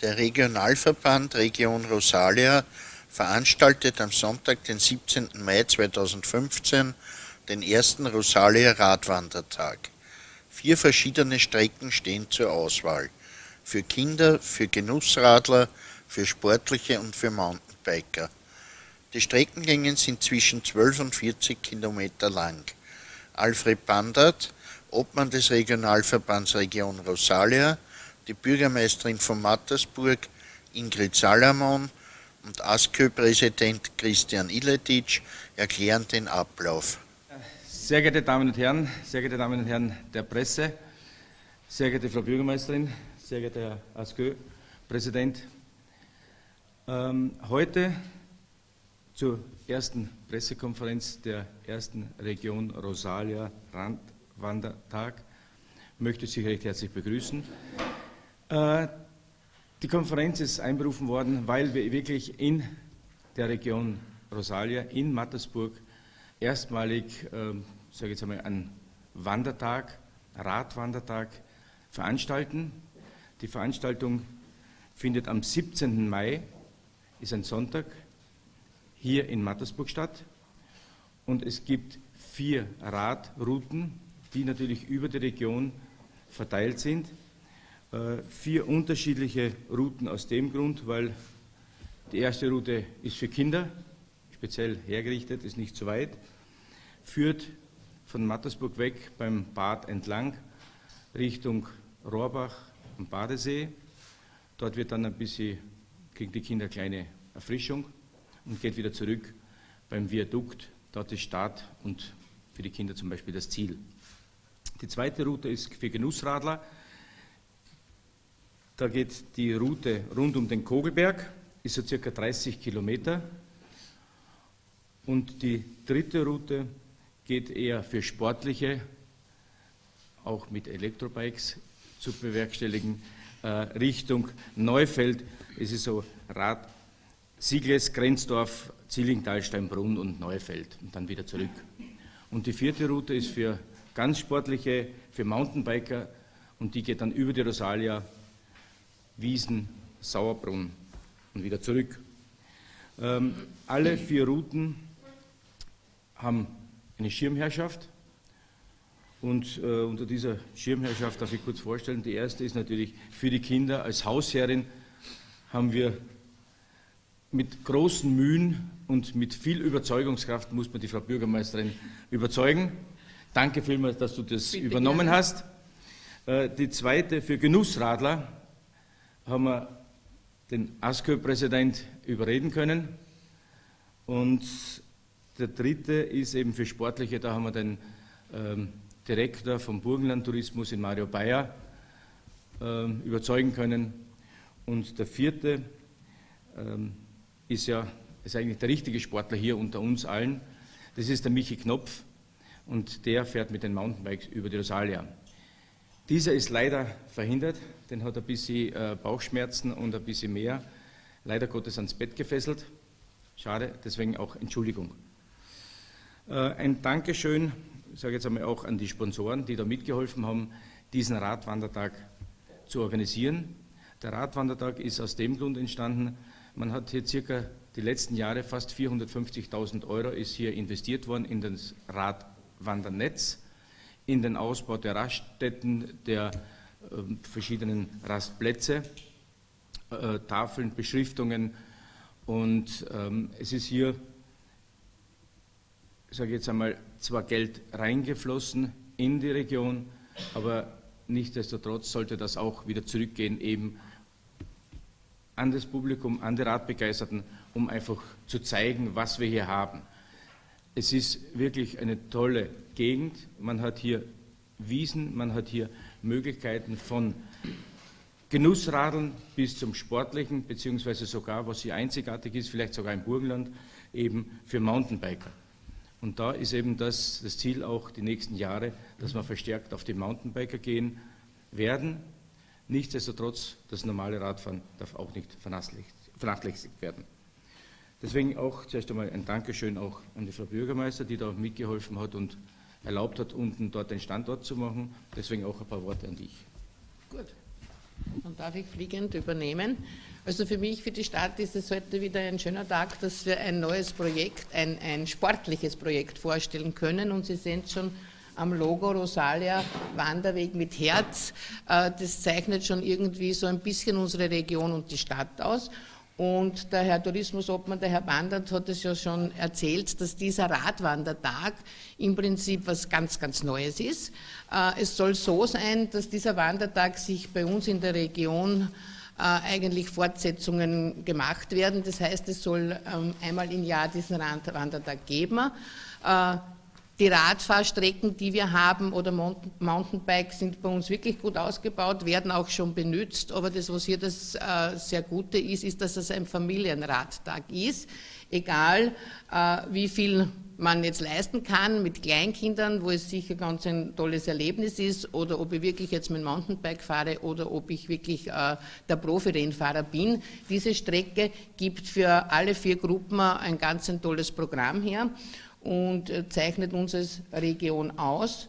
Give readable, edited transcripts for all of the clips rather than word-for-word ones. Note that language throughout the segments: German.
Der Regionalverband Region Rosalia veranstaltet am Sonntag, den 17. Mai 2015, den ersten Rosalia Radwandertag. 4 verschiedene Strecken stehen zur Auswahl. Für Kinder, für Genussradler, für Sportliche und für Mountainbiker. Die Streckengänge sind zwischen 12 und 40 Kilometer lang. Alfred Bandert, Obmann des Regionalverbands Region Rosalia, die Bürgermeisterin von Mattersburg, Ingrid Salamon, und ASKÖ-Präsident Christian Iletic erklären den Ablauf. Sehr geehrte Damen und Herren der Presse, sehr geehrte Frau Bürgermeisterin, sehr geehrter Herr ASKÖ-Präsident, heute zur ersten Pressekonferenz der ersten Region Rosalia Radwandertag möchte ich Sie recht herzlich begrüßen. Die Konferenz ist einberufen worden, weil wir wirklich in der Region Rosalia, in Mattersburg, erstmalig, sage ich jetzt einmal, einen Wandertag, Radwandertag veranstalten. Die Veranstaltung findet am 17. Mai, ist ein Sonntag, hier in Mattersburg statt. Und es gibt 4 Radrouten, die natürlich über die Region verteilt sind. 4 unterschiedliche Routen aus dem Grund, weil die erste Route ist für Kinder, speziell hergerichtet, ist nicht zu weit, führt von Mattersburg weg beim Bad entlang Richtung Rohrbach am Badesee. Dort wird dann ein bisschen, kriegen die Kinder eine kleine Erfrischung und geht wieder zurück beim Viadukt. Dort ist Start und für die Kinder zum Beispiel das Ziel. Die zweite Route ist für Genussradler. Da geht die Route rund um den Kogelberg, ist so circa 30 Kilometer. Und die dritte Route geht eher für Sportliche, auch mit Elektrobikes zu bewerkstelligen, Richtung Neufeld. Es ist so Rad Sigles, Grenzdorf, Zillingtal, Steinbrunn und Neufeld und dann wieder zurück. Und die vierte Route ist für ganz Sportliche, für Mountainbiker und die geht dann über die Rosalia, Wiesen, Sauerbrunn und wieder zurück. Alle 4 Routen haben eine Schirmherrschaft und unter dieser Schirmherrschaft darf ich kurz vorstellen, die erste ist natürlich für die Kinder. Als Hausherrin haben wir mit großen Mühen und mit viel Überzeugungskraft, muss man die Frau Bürgermeisterin überzeugen. Danke vielmals, dass du das übernommen hast. Die zweite für Genussradler haben wir den ASKÖ-Präsident überreden können. Und der dritte ist eben für Sportliche, da haben wir den Direktor vom Burgenlandtourismus in Mario Bayer überzeugen können. Und der vierte ist eigentlich der richtige Sportler hier unter uns allen. Das ist der Michi Knopf und der fährt mit den Mountainbikes über die Rosalia. Dieser ist leider verhindert, den hat ein bisschen Bauchschmerzen und ein bisschen mehr, leider Gottes ans Bett gefesselt. Schade, deswegen auch Entschuldigung. Ein Dankeschön, ich sage jetzt einmal auch an die Sponsoren, die da mitgeholfen haben, diesen Radwandertag zu organisieren. Der Radwandertag ist aus dem Grund entstanden, man hat hier circa die letzten Jahre fast 450.000 € ist hier investiert worden in das Radwandernetz, in den Ausbau der Raststätten, der verschiedenen Rastplätze, Tafeln, Beschriftungen und es ist hier, sage ich jetzt einmal, zwar Geld reingeflossen in die Region, aber nichtsdestotrotz sollte das auch wieder zurückgehen eben an das Publikum, an die Radbegeisterten, um einfach zu zeigen, was wir hier haben. Es ist wirklich eine tolle Gegend, man hat hier Wiesen, man hat hier Möglichkeiten von Genussradeln bis zum Sportlichen, beziehungsweise sogar, was hier einzigartig ist, vielleicht sogar im Burgenland, eben für Mountainbiker. Und da ist eben das Ziel auch die nächsten Jahre, dass wir verstärkt auf die Mountainbiker gehen werden. Nichtsdestotrotz, das normale Radfahren darf auch nicht vernachlässigt werden. Deswegen auch zuerst einmal ein Dankeschön auch an die Frau Bürgermeister, die da mitgeholfen hat und erlaubt hat, unten dort den Standort zu machen. Deswegen auch ein paar Worte an dich. Gut. Dann darf ich fliegend übernehmen. Also für mich, für die Stadt ist es heute wieder ein schöner Tag, dass wir ein neues Projekt, ein sportliches Projekt vorstellen können. Und Sie sehen es schon am Logo Rosalia, Wanderweg mit Herz. Das zeichnet schon irgendwie so ein bisschen unsere Region und die Stadt aus. Und der Herr Tourismusobmann, der Herr Bandert, hat es ja schon erzählt, dass dieser Radwandertag im Prinzip was ganz, ganz Neues ist. Es soll so sein, dass dieser Wandertag sich bei uns in der Region eigentlich Fortsetzungen gemacht werden. Das heißt, es soll einmal im Jahr diesen Wandertag geben. Die Radfahrstrecken, die wir haben, oder Mountainbikes sind bei uns wirklich gut ausgebaut, werden auch schon benutzt. Aber das, was hier das sehr Gute ist, ist, dass es ein Familienradtag ist. Egal, wie viel man jetzt leisten kann mit Kleinkindern, wo es sicher ganz ein tolles Erlebnis ist, oder ob ich wirklich jetzt mit dem Mountainbike fahre oder ob ich wirklich der Profi-Rennfahrer bin. Diese Strecke gibt für alle 4 Gruppen ein ganz ein tolles Programm her und zeichnet uns als Region aus.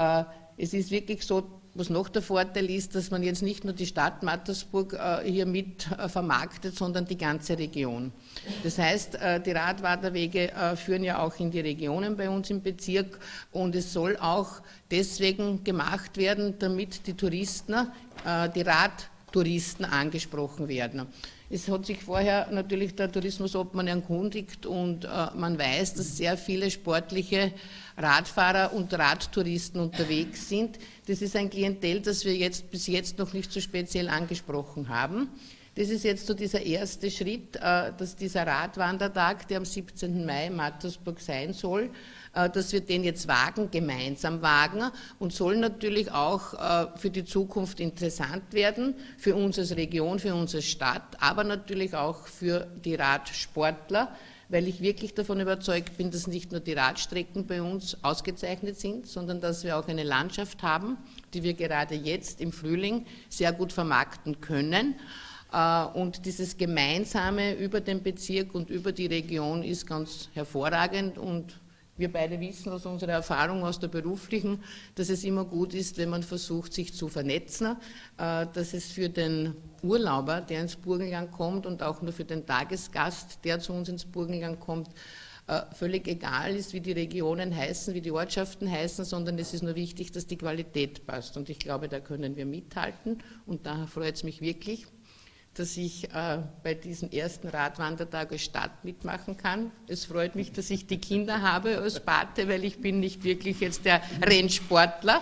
Es ist wirklich so, was noch der Vorteil ist, dass man jetzt nicht nur die Stadt Mattersburg hier mit vermarktet, sondern die ganze Region. Das heißt, die Radwanderwege führen ja auch in die Regionen bei uns im Bezirk und es soll auch deswegen gemacht werden, damit die Touristen, die Radtouristen angesprochen werden. Es hat sich vorher natürlich der Tourismusobmann erkundigt und man weiß, dass sehr viele sportliche Radfahrer und Radtouristen unterwegs sind. Das ist ein Klientel, das wir bis jetzt noch nicht so speziell angesprochen haben. Das ist jetzt so dieser erste Schritt, dass dieser Radwandertag, der am 17. Mai in Mattersburg sein soll, dass wir den jetzt gemeinsam wagen und soll natürlich auch für die Zukunft interessant werden, für uns als Region, für uns als Stadt, aber natürlich auch für die Radsportler, weil ich wirklich davon überzeugt bin, dass nicht nur die Radstrecken bei uns ausgezeichnet sind, sondern dass wir auch eine Landschaft haben, die wir gerade jetzt im Frühling sehr gut vermarkten können. Und dieses Gemeinsame über den Bezirk und über die Region ist ganz hervorragend und wir beide wissen aus unserer Erfahrung aus der beruflichen, dass es immer gut ist, wenn man versucht, sich zu vernetzen, dass es für den Urlauber, der ins Burgenland kommt und auch nur für den Tagesgast, der zu uns ins Burgenland kommt, völlig egal ist, wie die Regionen heißen, wie die Ortschaften heißen, sondern es ist nur wichtig, dass die Qualität passt. Und ich glaube, da können wir mithalten und daher freut es mich wirklich, dass ich bei diesem ersten Radwandertag als Stadt mitmachen kann. Es freut mich, dass ich die Kinder habe als Pate, weil ich bin nicht wirklich jetzt der Rennsportler.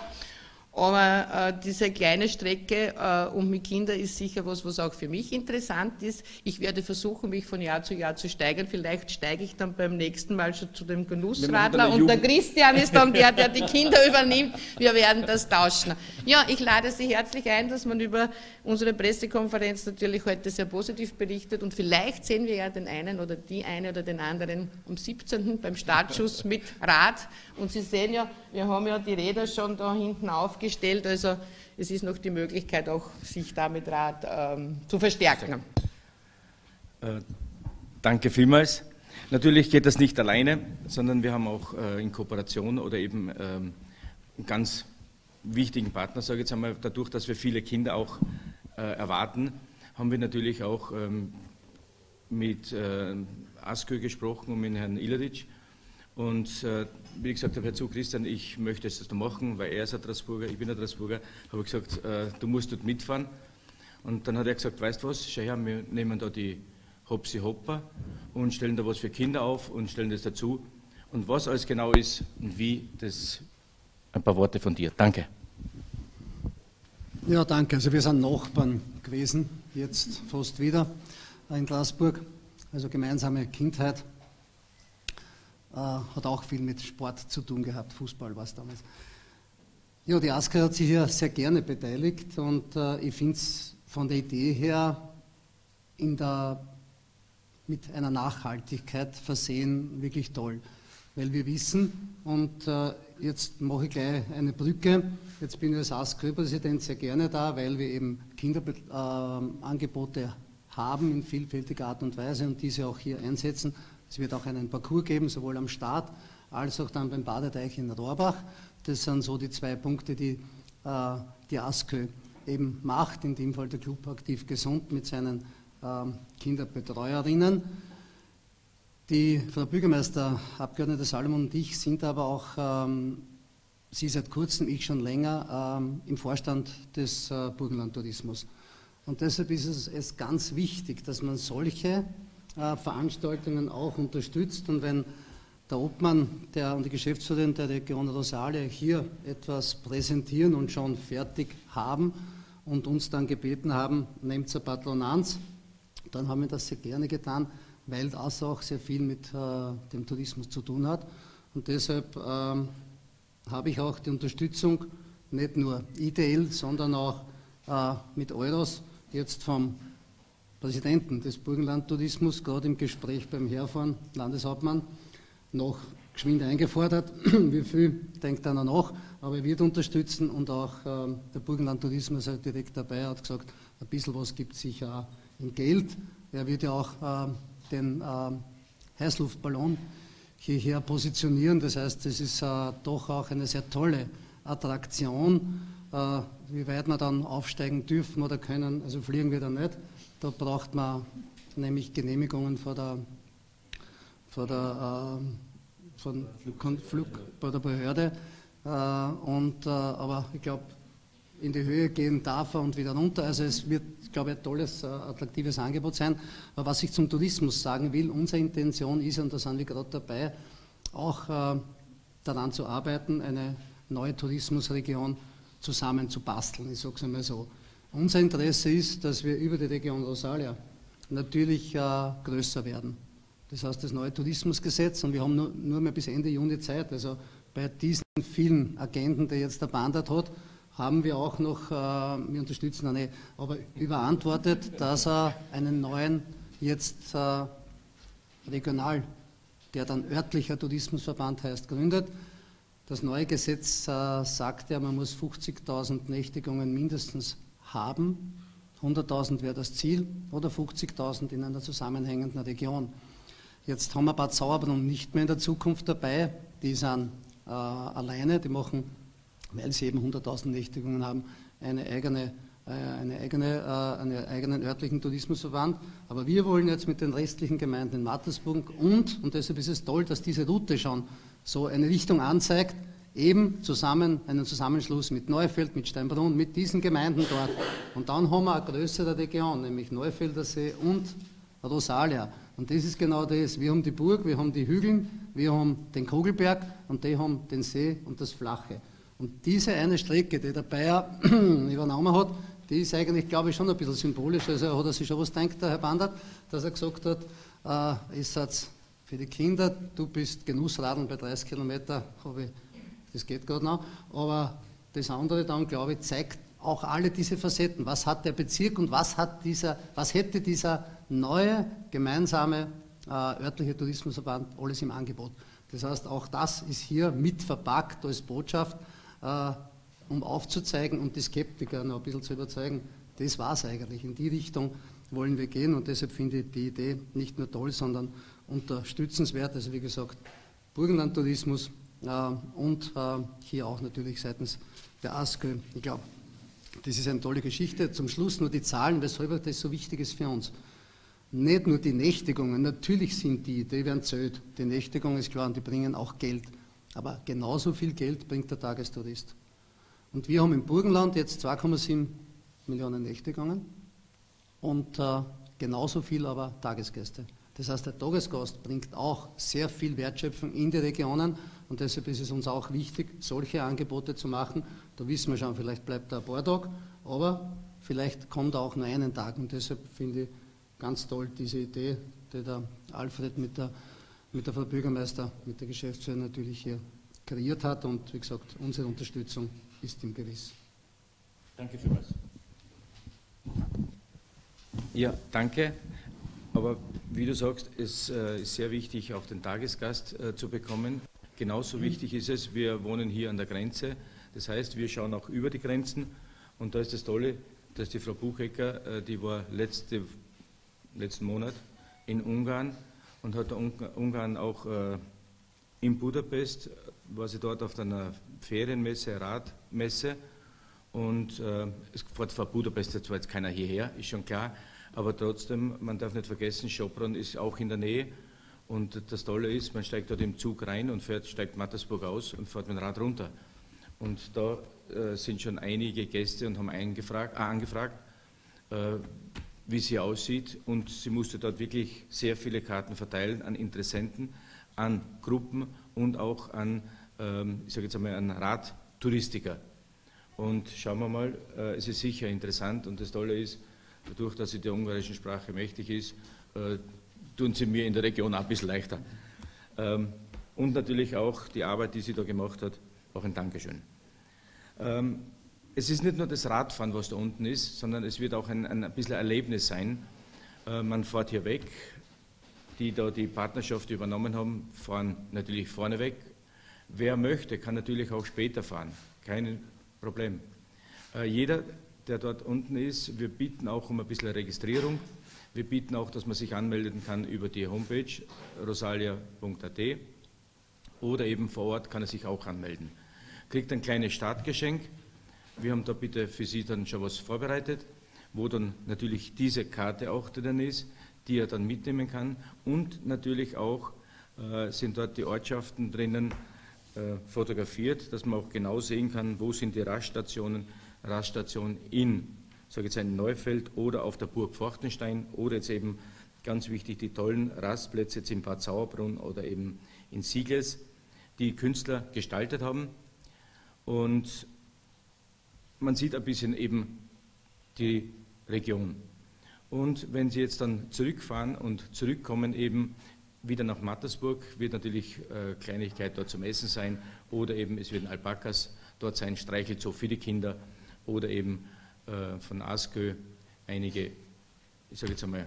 Aber diese kleine Strecke und mit Kindern ist sicher was auch für mich interessant ist. Ich werde versuchen, mich von Jahr zu Jahr zu steigern. Vielleicht steige ich dann beim nächsten Mal schon zu dem Genussradler und der Christian ist dann der die Kinder übernimmt. Wir werden das tauschen. Ja, ich lade Sie herzlich ein, dass man über unsere Pressekonferenz natürlich heute sehr positiv berichtet und vielleicht sehen wir ja den einen oder die eine oder den anderen am 17. beim Startschuss mit Rad. Und Sie sehen ja, wir haben ja die Räder schon da hinten aufgestellt, also es ist noch die Möglichkeit auch, sich da mit Rad zu verstärken. Danke vielmals. Natürlich geht das nicht alleine, sondern wir haben auch in Kooperation oder eben einen ganz wichtigen Partner, sage ich jetzt einmal, dadurch, dass wir viele Kinder auch erwarten, haben wir natürlich auch mit ASKÖ gesprochen und mit Herrn Iladic. Und wie ich gesagt habe, Herr Zug, Christian, ich möchte es machen, weil er ist ein Straßburger, ich bin ein Straßburger, habe ich gesagt, du musst dort mitfahren. Und dann hat er gesagt, weißt du was, schau her, wir nehmen da die Hopsi Hopper und stellen da was für Kinder auf und stellen das dazu. Und was alles genau ist und wie, das ein paar Worte von dir. Danke. Ja, danke. Also wir sind Nachbarn gewesen, jetzt fast wieder in Straßburg. Also gemeinsame Kindheit. Hat auch viel mit Sport zu tun gehabt, Fußball war es damals. Ja, die ASKÖ hat sich hier sehr gerne beteiligt und ich finde es von der Idee her mit einer Nachhaltigkeit versehen wirklich toll. Weil wir wissen, und jetzt mache ich gleich eine Brücke, jetzt bin ich als ASKÖ-Präsident sehr gerne da, weil wir eben Kinderangebote haben in vielfältiger Art und Weise und diese auch hier einsetzen. Es wird auch einen Parcours geben, sowohl am Start als auch dann beim Badeteich in Rohrbach. Das sind so die 2 Punkte, die die ASKÖ eben macht, in dem Fall der Club Aktiv Gesund mit seinen Kinderbetreuerinnen. Die Frau Bürgermeister, Abgeordnete Salomon und ich sind aber auch, Sie seit kurzem, ich schon länger, im Vorstand des Burgenland Tourismus. Und deshalb ist es ganz wichtig, dass man solche Veranstaltungen auch unterstützt. Und wenn der Obmann und die Geschäftsführerin der Region Rosalia hier etwas präsentieren und schon fertig haben und uns dann gebeten haben, nehmt zur Patronanz, dann haben wir das sehr gerne getan, weil das auch sehr viel mit dem Tourismus zu tun hat. Und deshalb habe ich auch die Unterstützung, nicht nur ideell, sondern auch mit Euros, jetzt vom Präsidenten des Burgenland Tourismus, gerade im Gespräch beim Herfahren, Landeshauptmann, noch geschwind eingefordert. Wie viel denkt einer nach, aber er wird unterstützen und auch der Burgenland Tourismus ist direkt dabei, hat gesagt, ein bisschen was gibt es sicher auch in Geld. Er wird ja auch den Heißluftballon hierher positionieren, das heißt, es ist doch auch eine sehr tolle Attraktion. Wie weit wir dann aufsteigen dürfen oder können, also fliegen wir da nicht. Da braucht man nämlich Genehmigungen bei der Behörde. Aber ich glaube, in die Höhe gehen darf er und wieder runter. Also es wird, glaube ich, ein tolles, attraktives Angebot sein. Aber was ich zum Tourismus sagen will, unsere Intention ist, und da sind wir gerade dabei, auch daran zu arbeiten, eine neue Tourismusregion zusammen zu basteln. Ich sage es einmal so. Unser Interesse ist, dass wir über die Region Rosalia natürlich größer werden. Das heißt, das neue Tourismusgesetz, und wir haben nur mehr bis Ende Juni Zeit, also bei diesen vielen Agenden, die jetzt der Bandert hat, haben wir auch noch, wir unterstützen auch nicht, aber überantwortet, dass er einen neuen, jetzt regional, der dann örtlicher Tourismusverband heißt, gründet. Das neue Gesetz sagt ja, man muss 50.000 Nächtigungen mindestens haben, 100.000 wäre das Ziel, oder 50.000 in einer zusammenhängenden Region. Jetzt haben wir Bad Sauerbrunn nicht mehr in der Zukunft dabei, die sind alleine, die machen, weil sie eben 100.000 Nächtigungen haben, einen eigenen örtlichen Tourismusverband. Aber wir wollen jetzt mit den restlichen Gemeinden in Mattersburg und deshalb ist es toll, dass diese Route schon so eine Richtung anzeigt, eben einen Zusammenschluss mit Neufeld, mit Steinbrunn, mit diesen Gemeinden dort. Und dann haben wir eine größere Region, nämlich Neufeldersee und Rosalia. Und das ist genau das. Wir haben die Burg, wir haben die Hügel, wir haben den Kugelberg und die haben den See und das Flache. Und diese eine Strecke, die der Bayer übernommen hat, die ist eigentlich, glaube ich, schon ein bisschen symbolisch. Also hat er sich schon was gedacht, der Herr Bandert, dass er gesagt hat, ist jetzt für die Kinder, du bist Genussradeln bei 30 Kilometer, das geht gerade noch, aber das andere dann, glaube ich, zeigt auch alle diese Facetten. Was hat der Bezirk und was hätte dieser neue, gemeinsame örtliche Tourismusverband alles im Angebot? Das heißt, auch das ist hier mit verpackt als Botschaft, um aufzuzeigen und die Skeptiker noch ein bisschen zu überzeugen, das war es eigentlich. In die Richtung wollen wir gehen und deshalb finde ich die Idee nicht nur toll, sondern unterstützenswert. Also wie gesagt, Burgenland Tourismus und hier auch natürlich seitens der ASKÖ. Ich glaube, das ist eine tolle Geschichte. Zum Schluss nur die Zahlen, weshalb das so wichtig ist für uns. Nicht nur die Nächtigungen, natürlich sind die werden zählt. Die Nächtigung ist klar und die bringen auch Geld. Aber genauso viel Geld bringt der Tagestourist. Und wir haben im Burgenland jetzt 2,7 Millionen Nächtigungen und genauso viel aber Tagesgäste. Das heißt, der Tagesgast bringt auch sehr viel Wertschöpfung in die Regionen und deshalb ist es uns auch wichtig, solche Angebote zu machen. Da wissen wir schon, vielleicht bleibt er ein paar Tage, aber vielleicht kommt er auch nur einen Tag und deshalb finde ich ganz toll diese Idee, die der Alfred mit der Frau Bürgermeister, mit der Geschäftsführerin natürlich hier kreiert hat und wie gesagt, unsere Unterstützung ist ihm gewiss. Danke vielmals. Ja, danke. Aber wie du sagst, es ist sehr wichtig, auch den Tagesgast zu bekommen. Genauso wichtig ist es, wir wohnen hier an der Grenze. Das heißt, wir schauen auch über die Grenzen. Und da ist das Tolle, dass die Frau Buchecker, die war letzten Monat in Ungarn und hat Ungarn auch in Budapest, war sie dort auf einer Ferienmesse, Radmesse. Und es fährt vor Budapest zwar jetzt keiner hierher, ist schon klar, aber trotzdem, man darf nicht vergessen, Sopron ist auch in der Nähe. Und das Tolle ist, man steigt dort im Zug rein und steigt Mattersburg aus und fährt mit dem Rad runter. Und da sind schon einige Gäste und haben angefragt, wie es hier aussieht. Und sie musste dort wirklich sehr viele Karten verteilen an Interessenten, an Gruppen und auch an, ich sage jetzt einmal, an Radtouristiker. Und schauen wir mal, es ist sicher interessant und das Tolle ist, dadurch, dass sie der ungarischen Sprache mächtig ist, tun sie mir in der Region auch ein bisschen leichter. Und natürlich auch die Arbeit, die sie da gemacht hat, auch ein Dankeschön. Es ist nicht nur das Radfahren, was da unten ist, sondern es wird auch ein bisschen Erlebnis sein. Man fährt hier weg, die da die Partnerschaft übernommen haben, fahren natürlich vorne weg. Wer möchte, kann natürlich auch später fahren, kein Problem. Jeder, der dort unten ist, wir bieten auch um ein bisschen Registrierung. Wir bieten auch, dass man sich anmelden kann über die Homepage rosalia.at oder eben vor Ort kann er sich auch anmelden. Kriegt ein kleines Startgeschenk. Wir haben da bitte für Sie dann schon was vorbereitet, wo dann natürlich diese Karte auch drin ist, die er dann mitnehmen kann und natürlich auch sind dort die Ortschaften drinnen fotografiert, dass man auch genau sehen kann, wo sind die Raststationen in, sage jetzt in Neufeld oder auf der Burg Forchtenstein oder jetzt eben ganz wichtig die tollen Rastplätze jetzt in Bad Sauerbrunn oder eben in Siegles, die Künstler gestaltet haben. Und man sieht ein bisschen eben die Region. Und wenn Sie jetzt dann zurückfahren und zurückkommen eben wieder nach Mattersburg, wird natürlich Kleinigkeit dort zum Essen sein oder eben es werden Alpakas dort sein, Streichelzoo für die Kinder oder eben von Askö einige, ich sage jetzt einmal,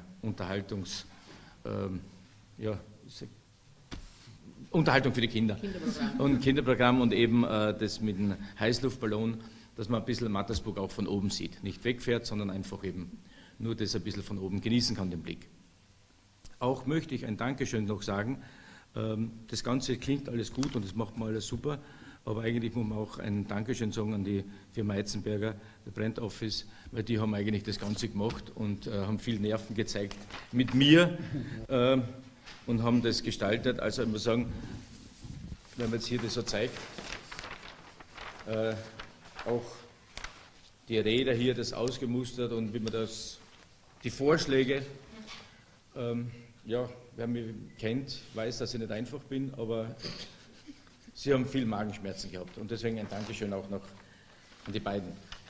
Unterhaltung für die Kinder. Kinderprogramm und eben das mit dem Heißluftballon, dass man ein bisschen Mattersburg auch von oben sieht. Nicht wegfährt, sondern einfach eben nur das ein bisschen von oben genießen kann, den Blick. Auch möchte ich ein Dankeschön noch sagen. Das Ganze klingt alles gut und das macht man alles super, aber eigentlich muss man auch ein Dankeschön sagen an die Firma Eitzenberger, der Brand Office, weil die haben eigentlich das Ganze gemacht und haben viel Nerven gezeigt mit mir und haben das gestaltet. Also ich muss sagen, wenn man jetzt hier das so zeigt, auch die Räder hier, das ausgemustert und wie man das, die Vorschläge, ja, wer mich kennt, weiß, dass ich nicht einfach bin, aber sie haben viel Magenschmerzen gehabt und deswegen ein Dankeschön auch noch an die beiden.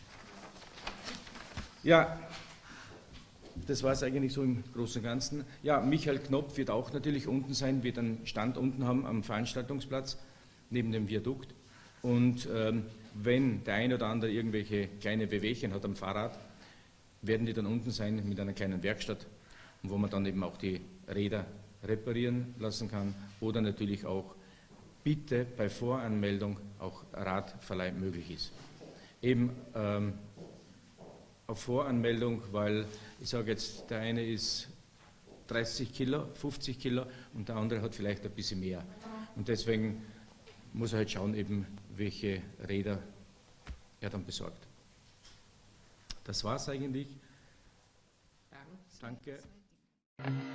Ja, das war es eigentlich so im Großen und Ganzen. Ja, Michael Knopf wird auch natürlich unten sein, wird einen Stand unten haben am Veranstaltungsplatz neben dem Viadukt und wenn der ein oder andere irgendwelche kleine Wehwehchen hat am Fahrrad, werden die dann unten sein mit einer kleinen Werkstatt, wo man dann eben auch die Räder reparieren lassen kann oder natürlich auch bitte bei Voranmeldung auch Radverleih möglich ist. Eben auf Voranmeldung, weil ich sage jetzt, der eine ist 30 Kilo, 50 Kilo und der andere hat vielleicht ein bisschen mehr. Und deswegen muss er halt schauen, eben welche Räder er dann besorgt. Das war's eigentlich. Danke.